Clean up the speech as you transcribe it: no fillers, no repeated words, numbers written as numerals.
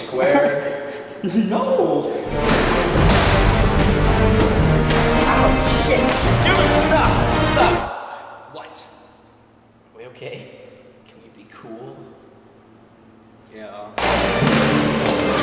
square? No! Oh shit! Dude, stop! Stop! What? Are we okay? Can we be cool? Yeah.